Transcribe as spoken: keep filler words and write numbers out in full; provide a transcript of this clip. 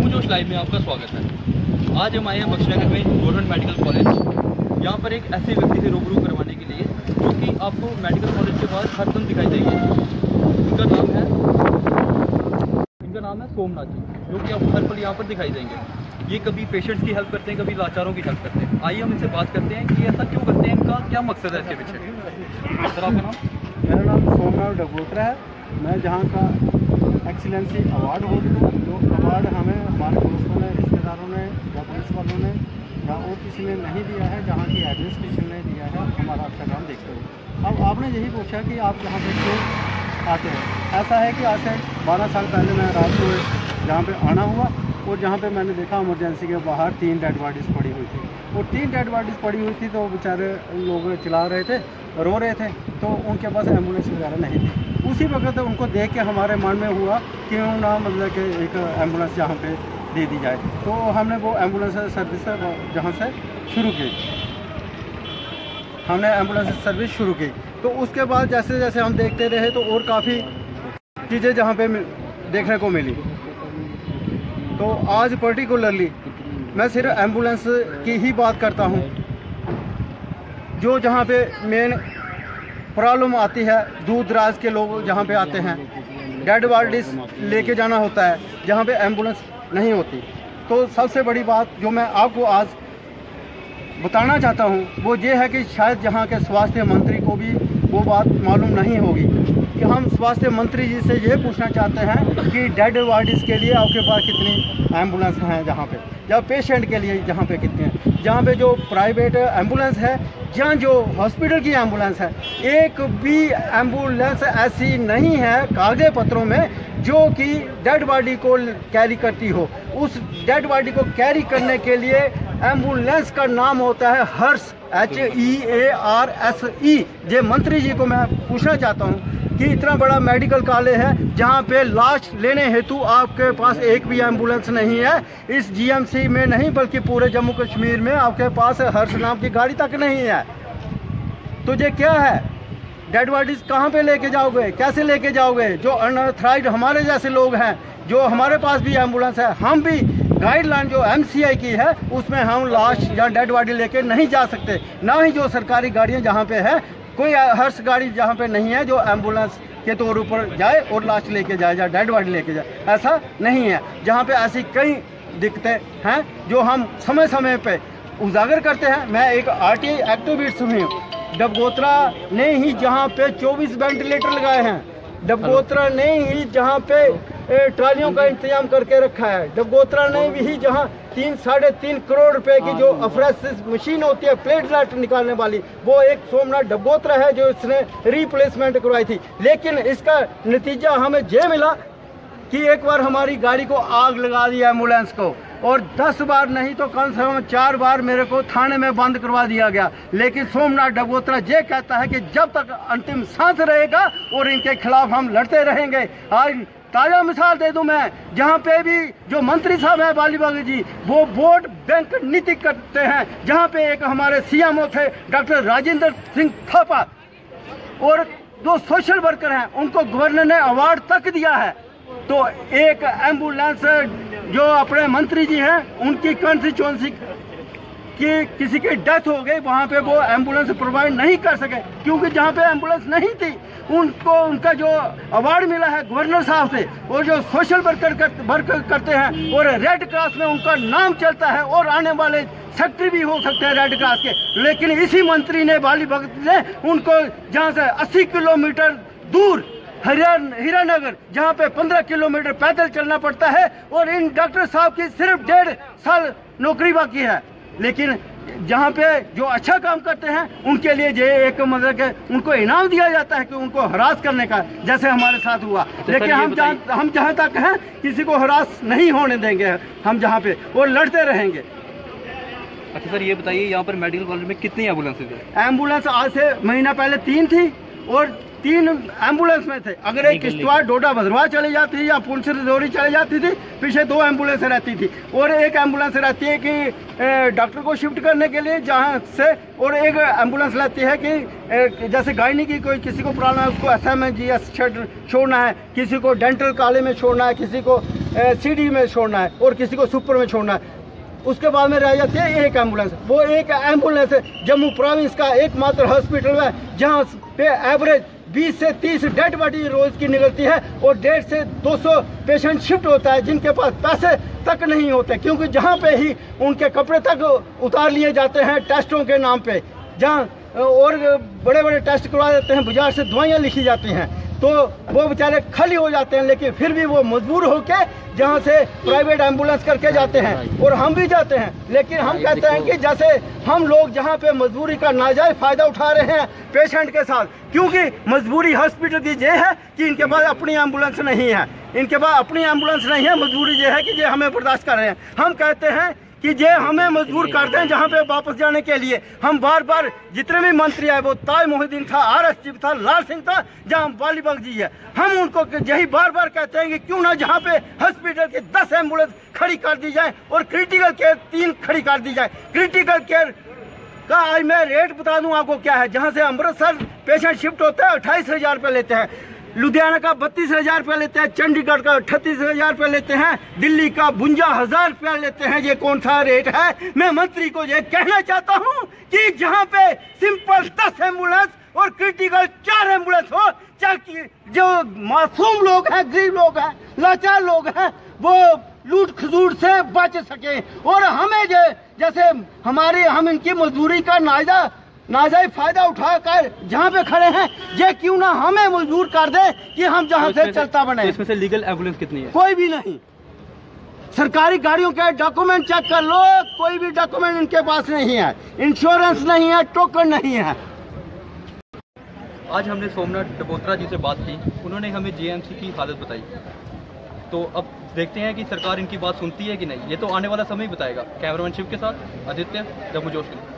New जोश live में आपका स्वागत है। आज हम आए हैं बख्शनगर में गवर्नमेंट मेडिकल कॉलेज। यहाँ पर एक ऐसे व्यक्ति से रूबरू करवाने के लिए जो कि आपको मेडिकल कॉलेज के बाद हर दिन दिखाई देंगे। इनका नाम है इनका नाम है सोमनाथ जी, जो कि आपको हर पल यहाँ पर दिखाई देंगे। ये कभी पेशेंट्स की हेल्प करते हैं, कभी लाचारों की हेल्प करते हैं। आइए हम इनसे बात करते हैं कि ऐसा क्यों करते हैं, इनका क्या मकसद है इसके पीछे। सर आपका नाम? मेरा नाम सोमनाथ डबोत्रा है। मैं जहाँ का एक्सीलेंसी अवार्ड होल्डर हूँ। जो अवार्ड हमें हमारे दोस्तों ने, रिश्तेदारों ने या पुलिस वालों ने या और किसी ने नहीं दिया है, जहाँ की एडमिनिस्ट्रेशन ने दिया है हमारा अच्छा काम देखते हुए। अब आपने यही पूछा कि आप यहाँ पे क्यों आते हैं। ऐसा है कि आज से बारह साल पहले मैं रात को जहाँ पे आना हुआ और जहाँ पे मैंने देखा इमरजेंसी के बाहर तीन डेड बॉडीज़ पड़ी हुई थी और तीन डेड बॉडीज़ पड़ी हुई थी तो बेचारे लोग चिल्ला रहे थे, रो रहे थे, तो उनके पास एम्बुलेंस वगैरह नहीं थी। उसी वक्त उनको देख के हमारे मन में हुआ क्यों ना मतलब कि एक एम्बुलेंस जहाँ पे दे दी जाए। तो हमने वो एम्बुलेंस सर्विस जहाँ से शुरू की, हमने एम्बुलेंस सर्विस शुरू की। तो उसके बाद जैसे जैसे हम देखते रहे तो और काफ़ी चीज़ें जहाँ पे देखने को मिली। तो आज पर्टिकुलरली मैं सिर्फ एम्बुलेंस की ही बात करता हूँ। जो जहाँ पे मेन प्रॉब्लम आती है, दूर दराज के लोग जहाँ पे आते हैं, डेड बॉडीज लेके जाना होता है जहाँ पे एम्बुलेंस नहीं होती। तो सबसे बड़ी बात जो मैं आपको आज बताना चाहता हूँ वो ये है कि शायद जहाँ के स्वास्थ्य मंत्री को भी वो बात मालूम नहीं होगी कि हम स्वास्थ्य मंत्री जी से ये पूछना चाहते हैं कि डेड बॉडीज़ के लिए आपके पास कितनी एम्बुलेंस हैं, जहाँ पे या पेशेंट के लिए जहाँ पे कितने हैं। जहाँ पे जो प्राइवेट एम्बुलेंस है, जहाँ जो हॉस्पिटल की एम्बुलेंस है, एक भी एम्बुलेंस ऐसी नहीं है कागज़ पत्रों में जो कि डेड बॉडी को कैरी करती हो। उस डेड बॉडी को कैरी करने के लिए एम्बुलेंस का नाम होता है Harsh, H E A R S E. ये मंत्री जी को मैं पूछना चाहता हूँ कि इतना बड़ा मेडिकल कॉलेज है जहाँ पे लाश लेने हेतु आपके पास एक भी एम्बुलेंस नहीं है। इस जी एम सी में नहीं बल्कि पूरे जम्मू कश्मीर में आपके पास हर्ष नाम की गाड़ी तक नहीं है। तो ये क्या है? डेड बॉडीज कहाँ पे लेके जाओगे, कैसे लेके जाओगे? जो अनऑथराइज्ड हमारे जैसे लोग हैं, जो हमारे पास भी एम्बुलेंस है, हम भी गाइडलाइन जो एम सी आई की है उसमें हम लाश या डेड बॉडी लेके नहीं जा सकते। ना ही जो सरकारी गाड़ियाँ जहाँ पे है, कोई हर्ष गाड़ी जहाँ पे नहीं है जो एम्बुलेंस के तौर पर जाए और लाश लेके जाए या डेड बॉडी लेके जाए, ऐसा नहीं है। जहाँ पे ऐसी कई दिक्कतें हैं जो हम समय समय पे उजागर करते हैं। मैं एक आर टी आई एक्टिविस्ट हूँ। डबगोत्रा ने ही जहाँ पे चौबीस वेंटिलेटर लगाए हैं, डबगोत्रा ने ही जहाँ पे ट्रालियों का इंतजाम करके रखा है, डबगोत्रा ने भी जहाँ तीन साढ़े तीन करोड़ रुपए की जो अफ्रेसिस मशीन होती है प्लेटलेट निकालने वाली, वो एक सोमनाथ डबगोत्रा है जो इसने रिप्लेसमेंट करवाई थी। लेकिन इसका नतीजा हमें ये मिला कि एक बार हमारी गाड़ी को आग लगा दी एम्बुलेंस को, और दस बार नहीं तो कम से कम चार बार मेरे को थाने में बंद करवा दिया गया। लेकिन सोमनाथ डबगोत्रा ये कहता है कि जब तक अंतिम सांस रहेगा और इनके खिलाफ हम लड़ते रहेंगे। आज ताज़ा मिसाल दे दूं मैं, जहाँ पे भी जो मंत्री साहब हैं बाली बागी जी, वो वोट बैंक नीति करते हैं। जहाँ पे एक हमारे सी एम ओ थे डॉक्टर राजेंद्र सिंह थापा, और दो सोशल वर्कर हैं, उनको गवर्नर ने अवार्ड तक दिया है। तो एक एम्बुलेंस जो अपने मंत्री जी हैं उनकी कंस्टिट्यूएंसी कि किसी की डेथ हो गई, वहाँ पे वो एम्बुलेंस प्रोवाइड नहीं कर सके क्योंकि जहाँ पे एम्बुलेंस नहीं थी। उनको उनका जो अवार्ड मिला है गवर्नर साहब से, और जो सोशल वर्कर कर, वर्क करते हैं और रेड क्रॉस में उनका नाम चलता है और आने वाले सेक्रेटरी भी हो सकते हैं रेड क्रॉस के। लेकिन इसी मंत्री ने बाली भगत ने उनको जहाँ से अस्सी किलोमीटर दूर हरियाण हीरानगर, जहाँ पे पंद्रह किलोमीटर पैदल चलना पड़ता है, और इन डॉक्टर साहब की सिर्फ डेढ़ साल नौकरी बाकी है। लेकिन जहाँ पे जो अच्छा काम करते हैं उनके लिए ये एक मतलब के उनको इनाम दिया जाता है कि उनको हरास करने का, जैसे हमारे साथ हुआ। लेकिन हम जहाँ हम जहाँ तक हैं किसी को हरास नहीं होने देंगे हम जहाँ पे, और लड़ते रहेंगे। अच्छा सर, ये बताइए यहाँ पर मेडिकल कॉलेज में कितनी एम्बुलेंस है? एम्बुलेंस आज से महीना पहले तीन थी, और तीन एम्बुलेंस में थे। अगर एक किश्तवाड़ डोडा भद्रवाह चली जाती या पुंछ रजौरी चली जाती थी, पीछे दो एम्बुलेंस रहती थी, और एक एम्बुलेंस रहती है कि डॉक्टर को शिफ्ट करने के लिए जहाँ से, और एक एम्बुलेंस रहती है कि जैसे गायनी की कोई किसी को प्रॉब्लम है उसको एस एम जी एस छोड़ना है, किसी को डेंटल कॉलेज में छोड़ना है, किसी को सी डी में छोड़ना है, और किसी को सुपर में छोड़ना है। उसके बाद में रह जाती है एक एम्बुलेंस। वो एक एम्बुलेंस जम्मू प्रोविंस का एकमात्र हॉस्पिटल है जहाँ पे एवरेज बीस से तीस डेड बॉडी रोज की निकलती है, और डेढ़ से दो सौ पेशेंट शिफ्ट होता है जिनके पास पैसे तक नहीं होते, क्योंकि जहाँ पे ही उनके कपड़े तक उतार लिए जाते हैं टेस्टों के नाम पे, जहाँ और बड़े बड़े टेस्ट करवा देते हैं, बाजार से दवाइयाँ लिखी जाती हैं, तो वो बेचारे खाली हो जाते हैं। लेकिन फिर भी वो मजबूर होके जहाँ से प्राइवेट एम्बुलेंस करके जाते हैं, और हम भी जाते हैं। लेकिन हम कहते हैं कि जैसे हम लोग जहाँ पे मजबूरी का नाजायज फायदा उठा रहे हैं पेशेंट के साथ, क्योंकि मजबूरी हॉस्पिटल की ये है कि इनके पास अपनी एम्बुलेंस नहीं है, इनके पास अपनी एम्बुलेंस नहीं है, मजबूरी ये है कि ये हमें बर्दाश्त कर रहे हैं। हम कहते हैं कि ये हमें मजबूर करते हैं जहाँ पे वापस जाने के लिए। हम बार बार जितने भी मंत्री आए, वो ताज मोहिद्दीन था, आर एस था, लाल सिंह था, जहाँ बालीबाग जी है, हम उनको यही बार बार कहते हैं कि क्यों ना जहाँ पे हॉस्पिटल की दस एम्बुलेंस खड़ी कर दी जाए और क्रिटिकल केयर तीन खड़ी कर दी जाए। क्रिटिकल केयर का आज मैं रेट बता दूं आपको क्या है। जहाँ से अमृतसर पेशेंट शिफ्ट होता है अट्ठाईस हजार रुपये लेते हैं, लुधियाना का बत्तीस हजार रुपया लेते हैं, चंडीगढ़ का अठतीस हजार रुपया लेते हैं, दिल्ली का बुंजा हजार रुपया लेते हैं। ये कौन सा रेट है? मैं मंत्री को ये कहना चाहता हूँ कि जहाँ पे सिंपल दस एम्बुलेंस और क्रिटिकल चार एम्बुलेंस हो, ताकि जो मासूम लोग हैं, गरीब लोग हैं, लाचार लोग हैं, वो लूट खसूट से बच सके। और हमें जैसे हमारी हम इनकी मजदूरी का नाजा नाजायज फायदा उठाकर जहाँ पे खड़े हैं, ये क्यों ना हमें मजबूर कर दे कि हम जहाँ से चलता बने। तो इसमें से लीगल एम्बुलेंस कितनी है? कोई भी नहीं। सरकारी गाड़ियों के डॉक्यूमेंट चेक कर लो, कोई भी डॉक्यूमेंट इनके पास नहीं है, इंश्योरेंस नहीं है, टोकन नहीं है। आज हमने सोमनाथ डबोत्रा जी से बात की, उन्होंने हमें जे एम सी की हालत बताई। तो अब देखते हैं कि सरकार इनकी बात सुनती है कि नहीं, ये तो आने वाला समय ही बताएगा। कैमरामैन शिव के साथ आदित्य, जम्मू जोश।